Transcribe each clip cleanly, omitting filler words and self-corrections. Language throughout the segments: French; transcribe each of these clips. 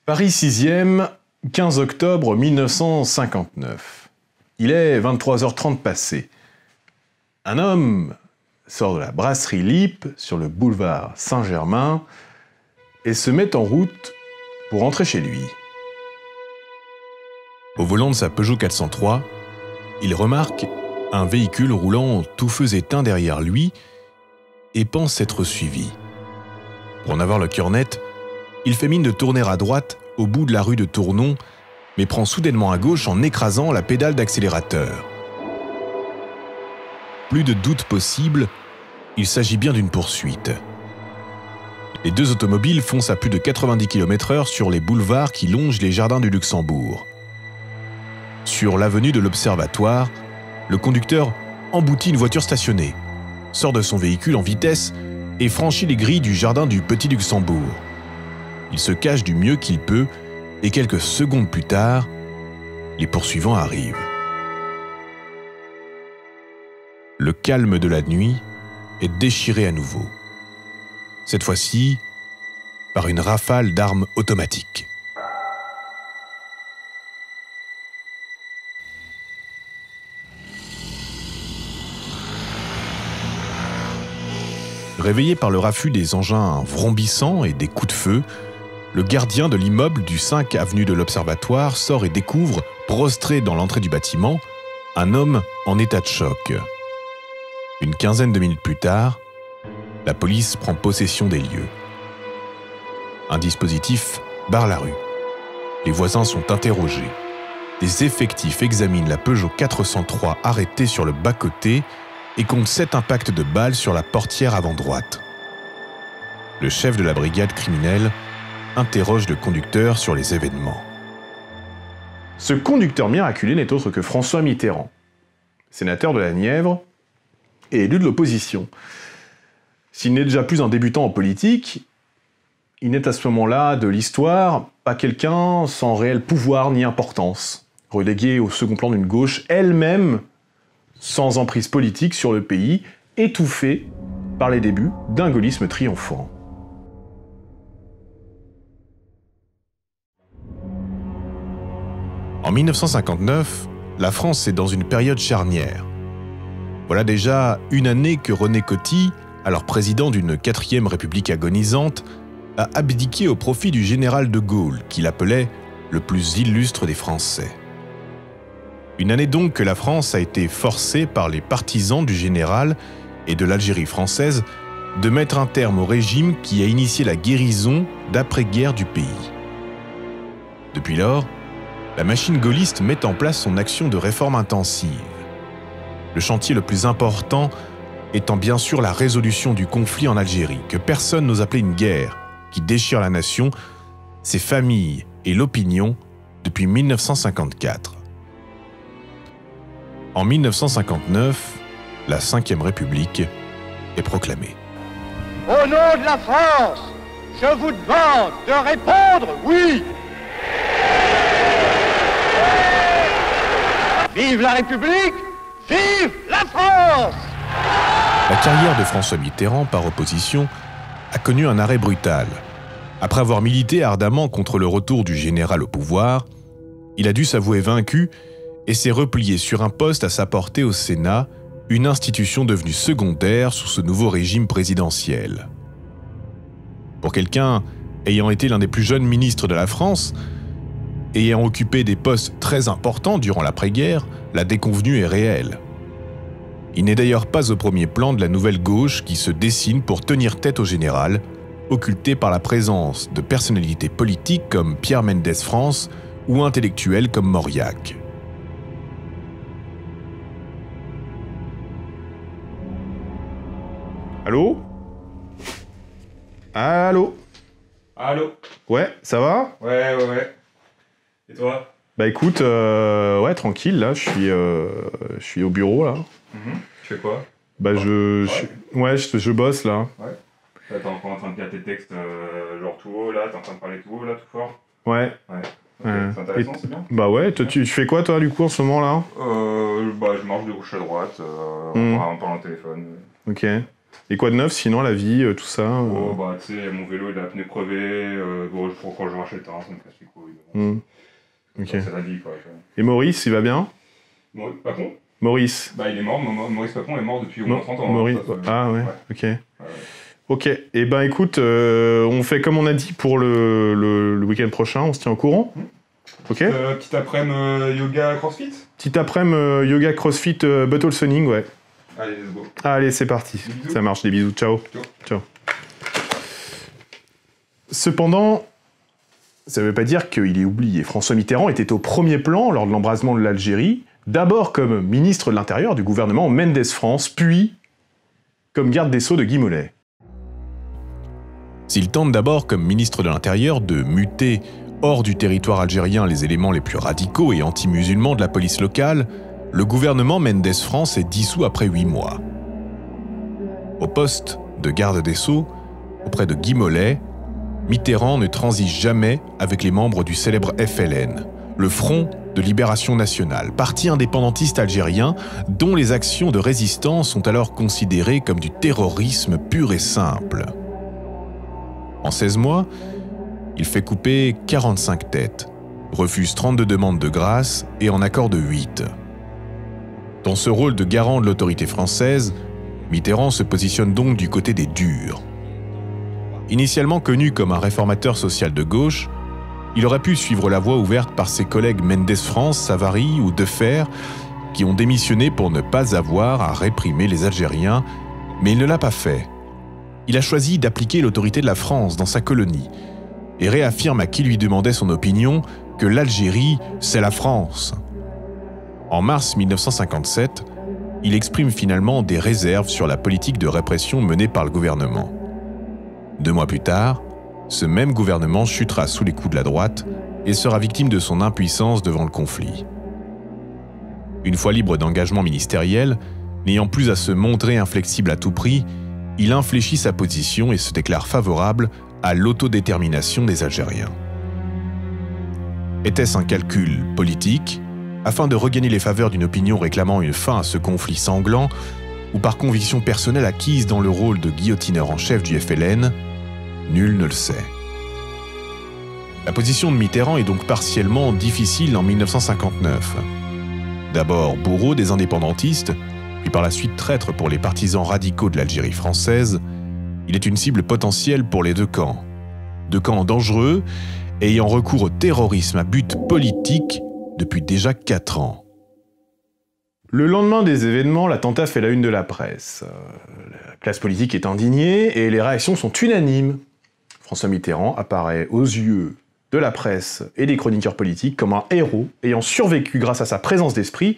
Paris 6e, 15 octobre 1959. Il est 23h30 passé. Un homme sort de la brasserie Lippe sur le boulevard Saint-Germain et se met en route pour rentrer chez lui. Au volant de sa Peugeot 403, il remarque un véhicule roulant tout feu éteint derrière lui et pense être suivi. Pour en avoir le cœur net, il fait mine de tourner à droite au bout de la rue de Tournon, mais prend soudainement à gauche en écrasant la pédale d'accélérateur. Plus de doute possible, il s'agit bien d'une poursuite. Les deux automobiles foncent à plus de 90 km/h sur les boulevards qui longent les jardins du Luxembourg. Sur l'avenue de l'Observatoire, le conducteur emboutit une voiture stationnée, sort de son véhicule en vitesse et franchit les grilles du jardin du Petit Luxembourg. Il se cache du mieux qu'il peut et quelques secondes plus tard, les poursuivants arrivent. Le calme de la nuit est déchiré à nouveau. Cette fois-ci, par une rafale d'armes automatiques. Réveillé par le raffut des engins vrombissants et des coups de feu, le gardien de l'immeuble du 5 avenue de l'Observatoire sort et découvre, prostré dans l'entrée du bâtiment, un homme en état de choc. Une quinzaine de minutes plus tard, la police prend possession des lieux. Un dispositif barre la rue. Les voisins sont interrogés. Des effectifs examinent la Peugeot 403 arrêtée sur le bas-côté et comptent 7 impacts de balles sur la portière avant droite. Le chef de la brigade criminelle interroge le conducteur sur les événements. Ce conducteur miraculé n'est autre que François Mitterrand, sénateur de la Nièvre et élu de l'opposition. S'il n'est déjà plus un débutant en politique, il n'est à ce moment-là de l'histoire pas quelqu'un sans réel pouvoir ni importance, relégué au second plan d'une gauche elle-même sans emprise politique sur le pays, étouffé par les débuts d'un gaullisme triomphant. En 1959, la France est dans une période charnière. Voilà déjà une année que René Coty, alors président d'une 4e République agonisante, a abdiqué au profit du général de Gaulle, qu'il appelait le plus illustre des Français. Une année donc que la France a été forcée par les partisans du général et de l'Algérie française de mettre un terme au régime qui a initié la guérison d'après-guerre du pays. Depuis lors, la machine gaulliste met en place son action de réforme intensive. Le chantier le plus important étant bien sûr la résolution du conflit en Algérie, que personne n'ose appeler une guerre, qui déchire la nation, ses familles et l'opinion depuis 1954. En 1959, la 5e République est proclamée. Au nom de la France, je vous demande de répondre oui. Vive la République, vive la France! La carrière de François Mitterrand, par opposition, a connu un arrêt brutal. Après avoir milité ardemment contre le retour du général au pouvoir, il a dû s'avouer vaincu et s'est replié sur un poste à sa portée au Sénat, une institution devenue secondaire sous ce nouveau régime présidentiel. Pour quelqu'un ayant été l'un des plus jeunes ministres de la France, ayant occupé des postes très importants durant l'après-guerre, la déconvenue est réelle. Il n'est d'ailleurs pas au premier plan de la nouvelle gauche qui se dessine pour tenir tête au général, occulté par la présence de personnalités politiques comme Pierre Mendès France ou intellectuels comme Mauriac. Allô? Allô? Allô? Ouais, ça va? Ouais. Et toi? Bah écoute, ouais, tranquille, là, je suis au bureau, là. Tu fais quoi? Bah je bosse, là. Ouais. T'es encore en train de faire tes textes genre tout haut, là? T'es en train de parler tout haut, là, tout fort? Ouais. Ouais. Okay. C'est intéressant, c'est bien? Bah ouais, toi, tu fais quoi, toi, du coup, en ce moment, là? Bah je marche de gauche à droite, en parlant au téléphone. Ok. Et quoi de neuf, sinon, la vie, tout ça Oh, bah, tu sais, mon vélo, il a la pneu crevé. Bon, je crois que je rachète un, ça me casse les couilles. Ok. C'est la vie, quoi. Et Maurice, il va bien? Papon? Maurice. Bah, il est mort. Maurice Papon est mort depuis au moins 30 ans. Maurice. Ah ouais, ok. Ok, et ben écoute, on fait comme on a dit pour le week-end prochain, on se tient au courant. Ok. Petit après-midi yoga crossfit? Petit après-midi yoga crossfit bottle sunning, ouais. Allez, let's go. Allez, c'est parti. Ça marche, des bisous, ciao. Ciao. Cependant, ça ne veut pas dire qu'il est oublié. François Mitterrand était au premier plan lors de l'embrasement de l'Algérie, d'abord comme ministre de l'Intérieur du gouvernement Mendes France, puis comme garde des Sceaux de Guy Mollet. S'il tente d'abord comme ministre de l'Intérieur de muter hors du territoire algérien les éléments les plus radicaux et anti-musulmans de la police locale, le gouvernement Mendes France est dissous après 8 mois. Au poste de garde des Sceaux, auprès de Guy Mollet, Mitterrand ne transige jamais avec les membres du célèbre FLN, le Front de Libération Nationale, parti indépendantiste algérien dont les actions de résistance sont alors considérées comme du terrorisme pur et simple. En 16 mois, il fait couper 45 têtes, refuse 32 demandes de grâce et en accorde 8. Dans ce rôle de garant de l'autorité française, Mitterrand se positionne donc du côté des durs. Initialement connu comme un réformateur social de gauche, il aurait pu suivre la voie ouverte par ses collègues Mendes France, Savary ou Defferre, qui ont démissionné pour ne pas avoir à réprimer les Algériens, mais il ne l'a pas fait. Il a choisi d'appliquer l'autorité de la France dans sa colonie et réaffirme à qui lui demandait son opinion que l'Algérie, c'est la France. En mars 1957, il exprime finalement des réserves sur la politique de répression menée par le gouvernement. 2 mois plus tard, ce même gouvernement chutera sous les coups de la droite et sera victime de son impuissance devant le conflit. Une fois libre d'engagement ministériel, n'ayant plus à se montrer inflexible à tout prix, il infléchit sa position et se déclare favorable à l'autodétermination des Algériens. Était-ce un calcul politique, afin de regagner les faveurs d'une opinion réclamant une fin à ce conflit sanglant, ou par conviction personnelle acquise dans le rôle de guillotineur en chef du FLN? Nul ne le sait. La position de Mitterrand est donc partiellement difficile en 1959. D'abord bourreau des indépendantistes, puis par la suite traître pour les partisans radicaux de l'Algérie française, il est une cible potentielle pour les deux camps. Deux camps dangereux, ayant recours au terrorisme à but politique depuis déjà 4 ans. Le lendemain des événements, l'attentat fait la une de la presse. La classe politique est indignée et les réactions sont unanimes. François Mitterrand apparaît aux yeux de la presse et des chroniqueurs politiques comme un héros ayant survécu grâce à sa présence d'esprit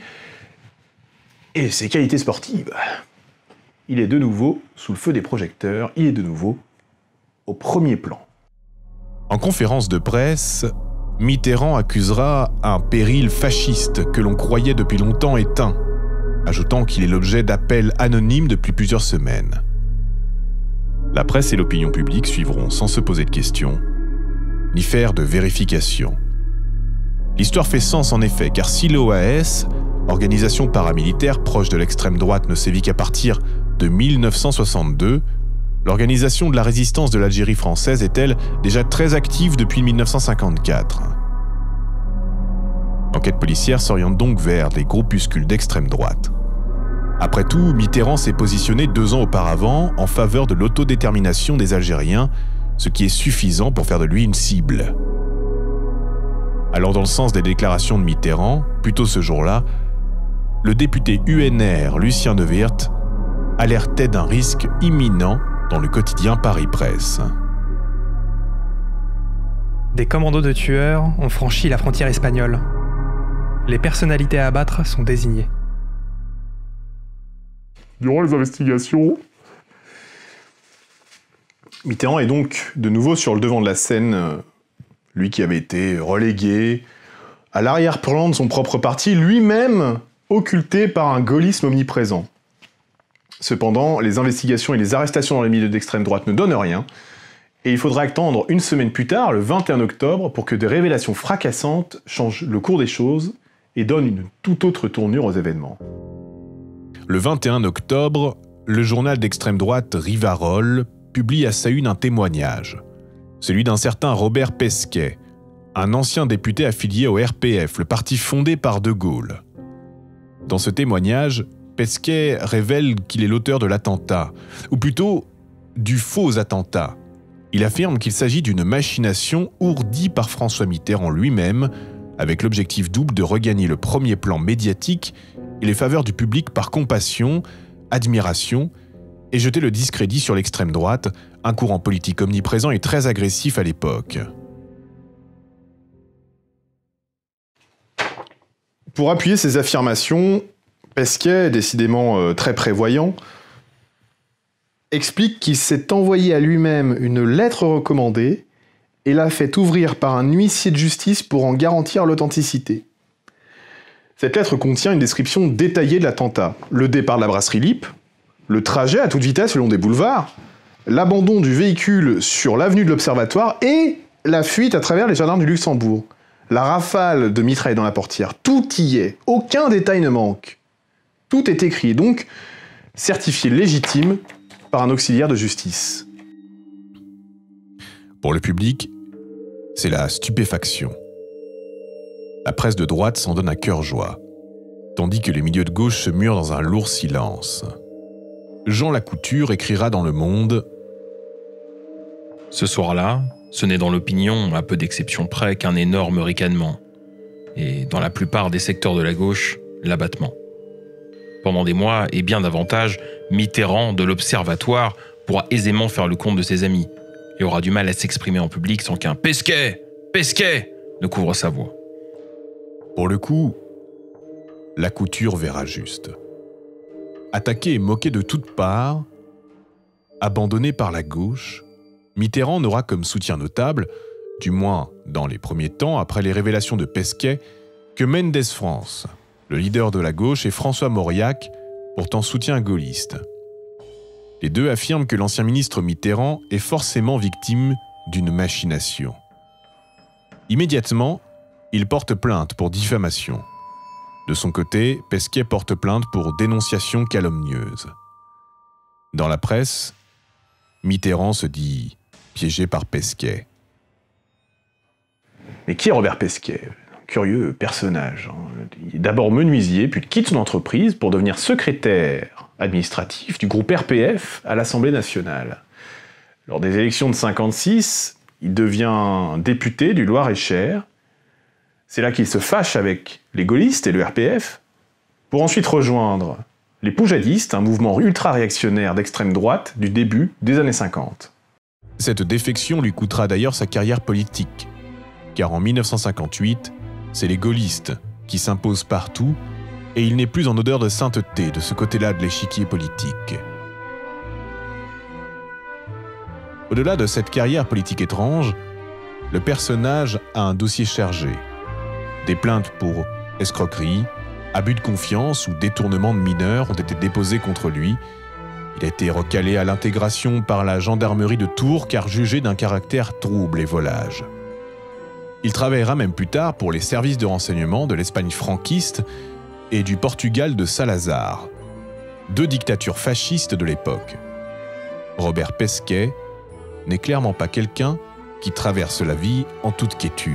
et ses qualités sportives. Il est de nouveau sous le feu des projecteurs, il est de nouveau au premier plan. En conférence de presse, Mitterrand accusera un péril fasciste que l'on croyait depuis longtemps éteint, ajoutant qu'il est l'objet d'appels anonymes depuis plusieurs semaines. La presse et l'opinion publique suivront sans se poser de questions, ni faire de vérification. L'histoire fait sens en effet, car si l'OAS, organisation paramilitaire proche de l'extrême droite, ne sévit qu'à partir de 1962, l'organisation de la résistance de l'Algérie française est, elle, déjà très active depuis 1954. L'enquête policière s'oriente donc vers des groupuscules d'extrême droite. Après tout, Mitterrand s'est positionné 2 ans auparavant en faveur de l'autodétermination des Algériens, ce qui est suffisant pour faire de lui une cible. Alors dans le sens des déclarations de Mitterrand, plus tôt ce jour-là, le député UNR Lucien De Weert alertait d'un risque imminent dans le quotidien Paris Presse. Des commandos de tueurs ont franchi la frontière espagnole. Les personnalités à abattre sont désignées. Durant les investigations, Mitterrand est donc de nouveau sur le devant de la scène, lui qui avait été relégué à l'arrière-plan de son propre parti, lui-même occulté par un gaullisme omniprésent. Cependant, les investigations et les arrestations dans les milieux d'extrême droite ne donnent rien, et il faudra attendre 1 semaine plus tard, le 21 octobre, pour que des révélations fracassantes changent le cours des choses et donnent une toute autre tournure aux événements. Le 21 octobre, le journal d'extrême droite Rivarol publie à sa une un témoignage, celui d'un certain Robert Pesquet, un ancien député affilié au RPF, le parti fondé par De Gaulle. Dans ce témoignage, Pesquet révèle qu'il est l'auteur de l'attentat, ou plutôt du faux attentat. Il affirme qu'il s'agit d'une machination ourdie par François Mitterrand lui-même, avec l'objectif double de regagner le premier plan médiatique et les faveurs du public par compassion, admiration, et jeter le discrédit sur l'extrême droite, un courant politique omniprésent et très agressif à l'époque. Pour appuyer ces affirmations, Pesquet, décidément très prévoyant, explique qu'il s'est envoyé à lui-même une lettre recommandée et l'a fait ouvrir par un huissier de justice pour en garantir l'authenticité. Cette lettre contient une description détaillée de l'attentat. Le départ de la brasserie Lippe, le trajet à toute vitesse le long des boulevards, l'abandon du véhicule sur l'avenue de l'Observatoire et la fuite à travers les jardins du Luxembourg. La rafale de mitraille dans la portière, tout y est, aucun détail ne manque. Tout est écrit et donc certifié légitime par un auxiliaire de justice. Pour le public, c'est la stupéfaction. La presse de droite s'en donne à cœur joie, tandis que les milieux de gauche se murent dans un lourd silence. Jean Lacouture écrira dans Le Monde « Ce soir-là, ce n'est dans l'opinion, à peu d'exceptions près, qu'un énorme ricanement. Et dans la plupart des secteurs de la gauche, l'abattement. Pendant des mois, et bien davantage, Mitterrand de l'Observatoire pourra aisément faire le compte de ses amis et aura du mal à s'exprimer en public sans qu'un « Pesquet ! Pesquet !» ne couvre sa voix. Pour le coup, Lacouture verra juste. Attaqué et moqué de toutes parts, abandonné par la gauche, Mitterrand n'aura comme soutien notable, du moins dans les premiers temps après les révélations de Pesquet, que Mendès France, le leader de la gauche, et François Mauriac, pourtant soutien gaulliste. Les deux affirment que l'ancien ministre Mitterrand est forcément victime d'une machination. Immédiatement, il porte plainte pour diffamation. De son côté, Pesquet porte plainte pour dénonciation calomnieuse. Dans la presse, Mitterrand se dit piégé par Pesquet. Mais qui est Robert Pesquet ? Curieux personnage. Il est d'abord menuisier, puis il quitte son entreprise pour devenir secrétaire administratif du groupe RPF à l'Assemblée nationale. Lors des élections de 1956, il devient député du Loir-et-Cher. C'est là qu'il se fâche avec les gaullistes et le RPF, pour ensuite rejoindre les poujadistes, un mouvement ultra-réactionnaire d'extrême droite du début des années 50. Cette défection lui coûtera d'ailleurs sa carrière politique, car en 1958, c'est les gaullistes qui s'imposent partout et il n'est plus en odeur de sainteté de ce côté-là de l'échiquier politique. Au-delà de cette carrière politique étrange, le personnage a un dossier chargé. Des plaintes pour escroquerie, abus de confiance ou détournement de mineurs ont été déposées contre lui. Il a été recalé à l'intégration par la gendarmerie de Tours car jugé d'un caractère trouble et volage. Il travaillera même plus tard pour les services de renseignement de l'Espagne franquiste et du Portugal de Salazar, deux dictatures fascistes de l'époque. Robert Pesquet n'est clairement pas quelqu'un qui traverse la vie en toute quiétude.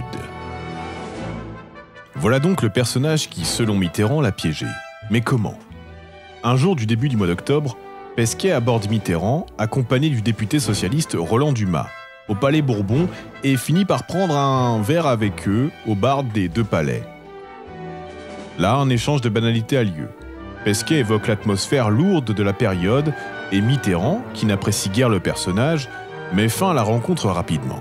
Voilà donc le personnage qui, selon Mitterrand, l'a piégé. Mais comment ? Un jour du début du mois d'octobre, Pesquet aborde Mitterrand, accompagné du député socialiste Roland Dumas, au Palais Bourbon et finit par prendre un verre avec eux au bar des Deux Palais. Là, un échange de banalités a lieu. Pesquet évoque l'atmosphère lourde de la période et Mitterrand, qui n'apprécie guère le personnage, met fin à la rencontre rapidement.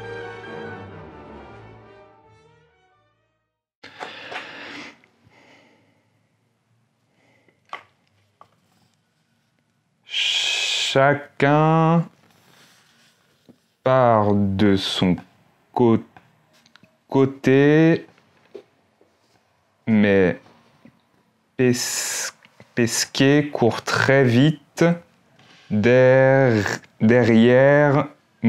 Chacun part de son côté, mais Pesquet court très vite derrière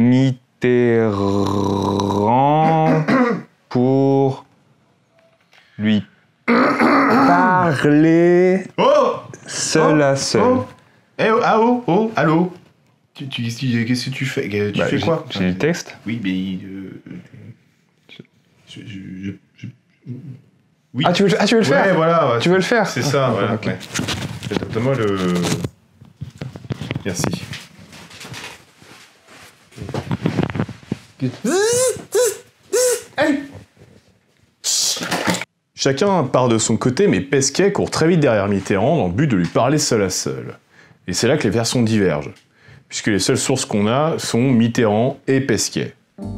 Mitterrand pour lui parler seul à seul. allô. Qu'est-ce que tu fais? Tu fais quoi? J'ai le texte. Oui, mais... Oui. Ah, tu veux le faire? Ouais, voilà. Ouais, tu veux le faire? C'est ça, voilà. Ok. Ouais. Donne-moi le... Merci. Chacun part de son côté, mais Pesquet court très vite derrière Mitterrand dans le but de lui parler seul à seul. Et c'est là que les versions divergent, puisque les seules sources qu'on a sont Mitterrand et Pesquet.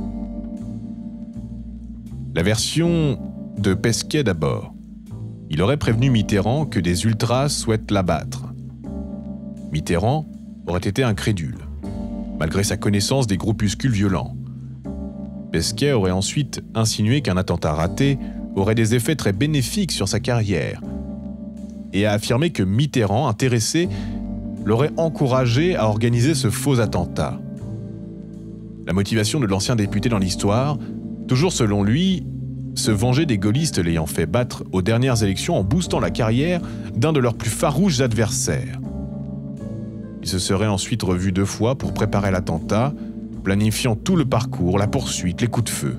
La version de Pesquet d'abord. Il aurait prévenu Mitterrand que des ultras souhaitent l'abattre. Mitterrand aurait été incrédule, malgré sa connaissance des groupuscules violents. Pesquet aurait ensuite insinué qu'un attentat raté aurait des effets très bénéfiques sur sa carrière, et a affirmé que Mitterrand, intéressé, l'aurait encouragé à organiser ce faux attentat. La motivation de l'ancien député dans l'histoire, toujours selon lui, se venger des gaullistes l'ayant fait battre aux dernières élections en boostant la carrière d'un de leurs plus farouches adversaires. Il se serait ensuite revu 2 fois pour préparer l'attentat, planifiant tout le parcours, la poursuite, les coups de feu.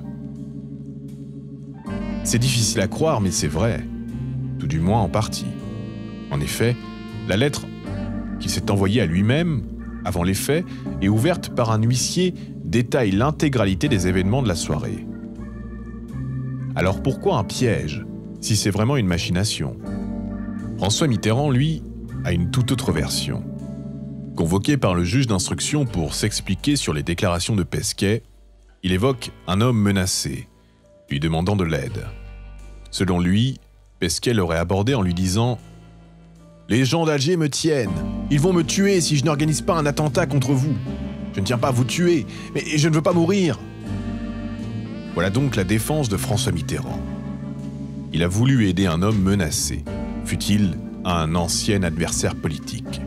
C'est difficile à croire, mais c'est vrai. Tout du moins en partie. En effet, la lettre qu'il s'est envoyée à lui-même, avant les faits, et ouverte par un huissier, détaille l'intégralité des événements de la soirée. Alors pourquoi un piège, si c'est vraiment une machination? François Mitterrand, lui, a une toute autre version. Convoqué par le juge d'instruction pour s'expliquer sur les déclarations de Pesquet, il évoque un homme menacé, lui demandant de l'aide. Selon lui, Pesquet l'aurait abordé en lui disant « Les gens d'Alger me tiennent. Ils vont me tuer si je n'organise pas un attentat contre vous. Je ne tiens pas à vous tuer, mais je ne veux pas mourir. » Voilà donc la défense de François Mitterrand. Il a voulu aider un homme menacé, fût-il un ancien adversaire politique.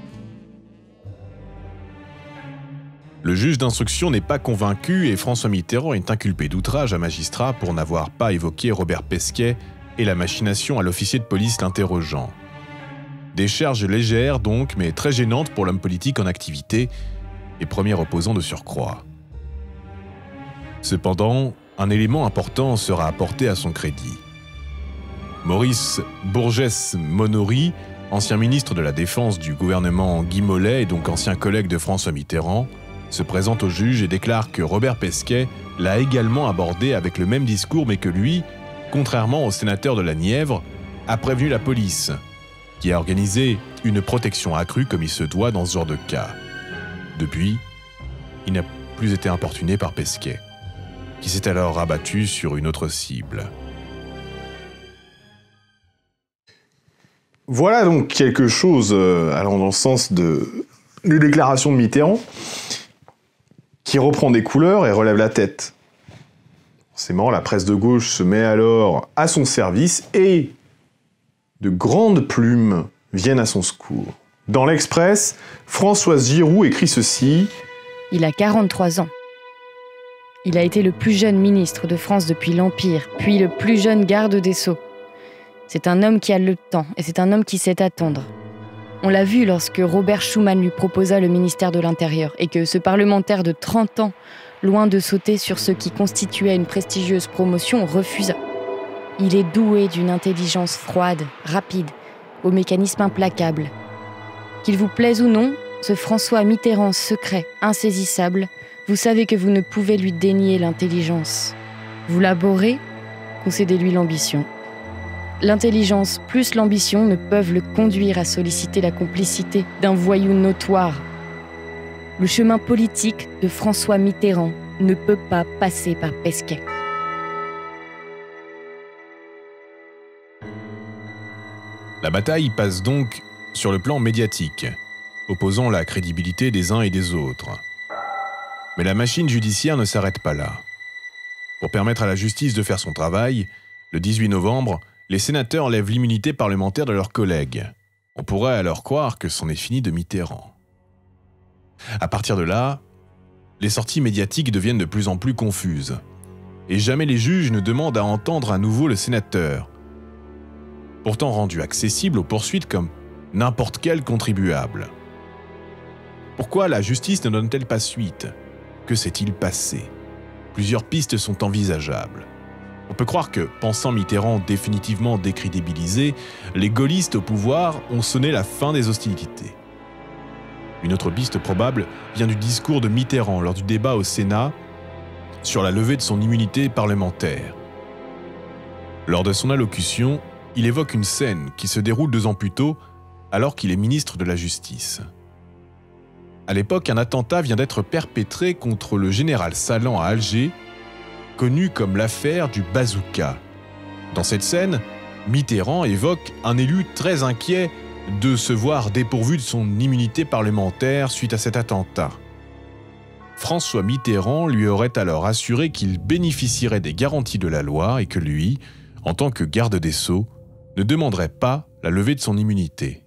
Le juge d'instruction n'est pas convaincu et François Mitterrand est inculpé d'outrage à magistrat pour n'avoir pas évoqué Robert Pesquet et la machination à l'officier de police l'interrogeant. Des charges légères donc, mais très gênantes pour l'homme politique en activité et premier opposant de surcroît. Cependant, un élément important sera apporté à son crédit. Maurice Bourgès-Monory, ancien ministre de la Défense du gouvernement Guy Mollet et donc ancien collègue de François Mitterrand, se présente au juge et déclare que Robert Pesquet l'a également abordé avec le même discours mais que lui, contrairement au sénateur de la Nièvre, a prévenu la police, qui a organisé une protection accrue comme il se doit dans ce genre de cas. Depuis, il n'a plus été importuné par Pesquet, qui s'est alors rabattu sur une autre cible. Voilà donc quelque chose allant dans le sens des déclarations de Mitterrand, qui reprend des couleurs et relève la tête. Forcément, la presse de gauche se met alors à son service et de grandes plumes viennent à son secours. Dans l'Express, Françoise Giroud écrit ceci. Il a 43 ans. Il a été le plus jeune ministre de France depuis l'Empire, puis le plus jeune garde des Sceaux. C'est un homme qui a le temps et c'est un homme qui sait attendre. On l'a vu lorsque Robert Schuman lui proposa le ministère de l'Intérieur et que ce parlementaire de 30 ans, loin de sauter sur ce qui constituait une prestigieuse promotion, refusa. Il est doué d'une intelligence froide, rapide, au mécanisme implacable. Qu'il vous plaise ou non, ce François Mitterrand secret, insaisissable, vous savez que vous ne pouvez lui dénier l'intelligence. Vous l'abhorrez, concédez-lui l'ambition. L'intelligence plus l'ambition ne peuvent le conduire à solliciter la complicité d'un voyou notoire. Le chemin politique de François Mitterrand ne peut pas passer par Pesquet. La bataille passe donc sur le plan médiatique, opposant la crédibilité des uns et des autres. Mais la machine judiciaire ne s'arrête pas là. Pour permettre à la justice de faire son travail, le 18 novembre, les sénateurs lèvent l'immunité parlementaire de leurs collègues. On pourrait alors croire que c'en est fini de Mitterrand. À partir de là, les sorties médiatiques deviennent de plus en plus confuses. Et jamais les juges ne demandent à entendre à nouveau le sénateur, pourtant rendu accessible aux poursuites comme n'importe quel contribuable. Pourquoi la justice ne donne-t-elle pas suite? Que s'est-il passé? Plusieurs pistes sont envisageables. On peut croire que, pensant Mitterrand définitivement décrédibilisé, les gaullistes au pouvoir ont sonné la fin des hostilités. Une autre piste probable vient du discours de Mitterrand lors du débat au Sénat sur la levée de son immunité parlementaire. Lors de son allocution, il évoque une scène qui se déroule 2 ans plus tôt, alors qu'il est ministre de la Justice. À l'époque, un attentat vient d'être perpétré contre le général Salan à Alger, connu comme l'affaire du bazooka. Dans cette scène, Mitterrand évoque un élu très inquiet de se voir dépourvu de son immunité parlementaire suite à cet attentat. François Mitterrand lui aurait alors assuré qu'il bénéficierait des garanties de la loi et que lui, en tant que garde des Sceaux, ne demanderait pas la levée de son immunité.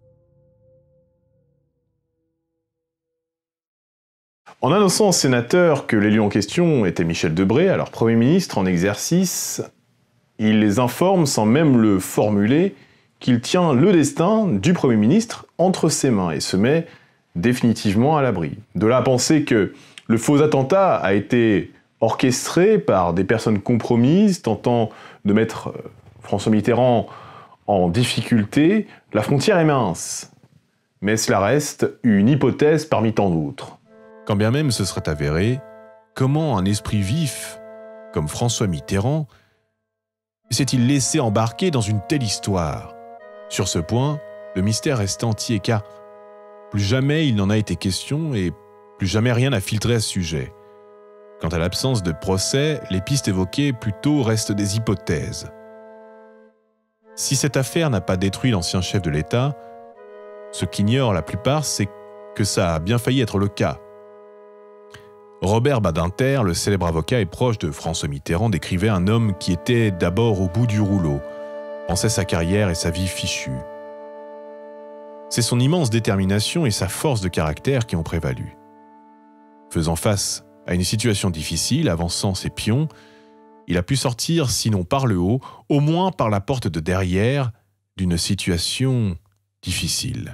En annonçant aux sénateurs que l'élu en question était Michel Debré, alors Premier ministre en exercice, il les informe sans même le formuler qu'il tient le destin du Premier ministre entre ses mains et se met définitivement à l'abri. De là à penser que le faux attentat a été orchestré par des personnes compromises tentant de mettre François Mitterrand en difficulté, la frontière est mince. Mais cela reste une hypothèse parmi tant d'autres. Quand bien même ce serait avéré, comment un esprit vif, comme François Mitterrand, s'est-il laissé embarquer dans une telle histoire? Sur ce point, le mystère reste entier car plus jamais il n'en a été question et plus jamais rien n'a filtré à ce sujet. Quant à l'absence de procès, les pistes évoquées plutôt restent des hypothèses. Si cette affaire n'a pas détruit l'ancien chef de l'État, ce qu'ignorent la plupart, c'est que ça a bien failli être le cas. Robert Badinter, le célèbre avocat et proche de François Mitterrand, décrivait un homme qui était d'abord au bout du rouleau, pensait sa carrière et sa vie fichue. C'est son immense détermination et sa force de caractère qui ont prévalu. Faisant face à une situation difficile, avançant ses pions, il a pu sortir, sinon par le haut, au moins par la porte de derrière, d'une situation difficile.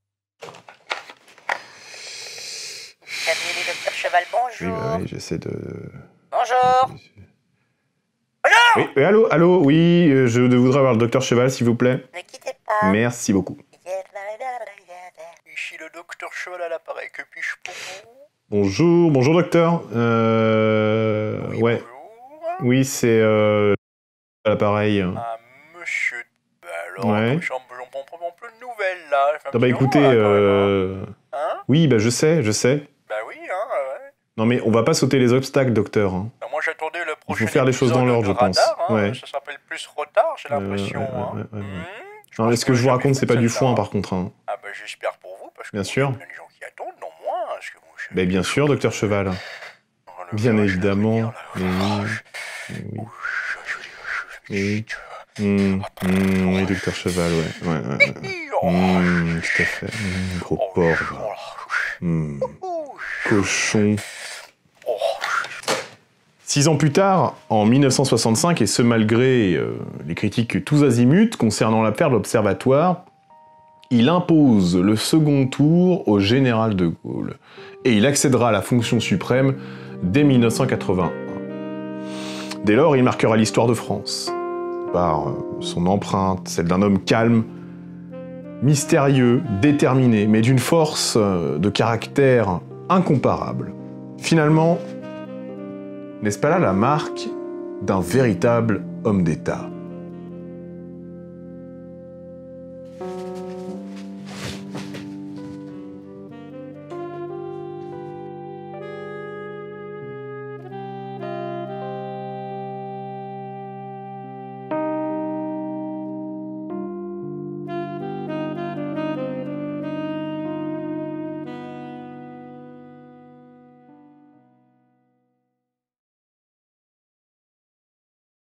Cabinet Dr Cheval, bonjour. Oui, j'essaie de... Bonjour. Oui, allô, oui, je voudrais avoir le docteur Cheval, s'il vous plaît. Ne quittez pas. Merci beaucoup. Ici le docteur Cheval à l'appareil, que puis-je pour vous? Bonjour docteur. Oui, ouais. bonjour. Oui, c'est à l'appareil. Ah, monsieur... Bah alors, Ouais. j'en prends plus de nouvelles, là. Non, bah écoutez, Hein? oui, bah je sais. Bah oui, hein, ouais. Non mais on va pas sauter les obstacles, docteur. Hein. Bah, moi, j'attendais le prochain faire les choses dans épisode l'ordre, de je pense. Radar, hein. Ouais. Ça s'appelle plus retard, j'ai l'impression. ouais. Hein. Non, mais ce que je vous raconte, c'est pas du foin, par contre. Hein. Ah bah j'espère pour vous, parce que Bien bon, sûr. il y a plein de gens qui attendent, non moins. Parce que moi, je... Mais bien sûr, docteur Cheval. Oh, le Bien vache, évidemment. je veux dire, là. Oui. Oui. Oui, docteur Cheval, ouais. Tout à fait. Gros porc. Cochon. 6 ans plus tard, en 1965, et ce malgré les critiques tous azimuts concernant l'affaire de l'Observatoire, il impose le second tour au général de Gaulle. Et il accédera à la fonction suprême dès 1981. Dès lors, il marquera l'histoire de France, par son empreinte, celle d'un homme calme, mystérieux, déterminé, mais d'une force de caractère incomparable. Finalement, n'est-ce pas là la marque d'un véritable homme d'État ?